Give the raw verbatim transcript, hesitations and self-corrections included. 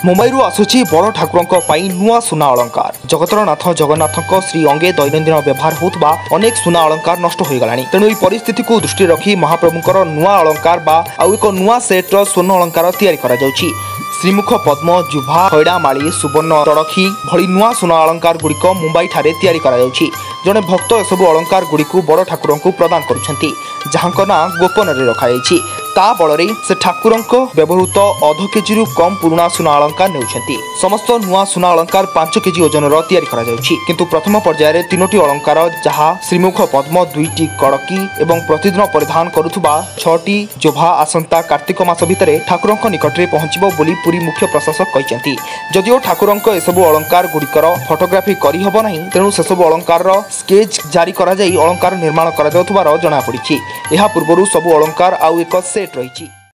मुंबईरू आसुची बड़ ठाकुरंक पई नुआ सुना अलंकार। जगतरनाथ जगन्नाथक श्री अंगे दैनंदिन व्यवहार होता अनेक सुना अलंकार नष्ट हो गलानी। तेणु ई परिस्थिति को दृष्टि रखी महाप्रभुंकर नुआ अलंकार बा आउ एक नुआ सेट्र स्वर्ण अलंकार तैयारी करा जाउची। श्रीमुख पद्म जुभा खैड़ामाली सुवर्ण तड़खी भली नुआ सुना अलंकार गुड़िक मुंबई ठारे तैयारी करा जाउची। जड़े भक्त एसबू अलंकार गुड़िक बड़ ठाकुर को प्रदान करुछंती, जहां ना गोपन रखा जाइछि। ता बଳରେ से ठाकुर व्यवहृत अध केजी रु कम पुराणा सुना अलंकार नेउछंती। समस्त नुआ सुना अलंकार पांच केजी ओजनर तैयारी करा जाउछि। किंतु प्रथम पर्यायर तीनोटी अलंकार जहा श्रीमुख पद्म दुईटी कड़की एवं प्रतिदिन परिधान करुथुबा छटी जोभा आसंता कार्तिक मास भितरे ठाकुरंक निकटरे पहुंचिबो बोली पुरी मुख्य प्रशासक कहिसेंती। जदिओ ठाकुरंक एसबू अलंकार गुड़िकर फोटोग्राफी करि हबो नाही, तेणु सेसबू अलंकार स्केच जारी करा जाई अलंकार निर्माण करा जाउथुबार जणा पड़िछि। एहा पूर्वरु सबु अलंकार आउ एक सेट रही।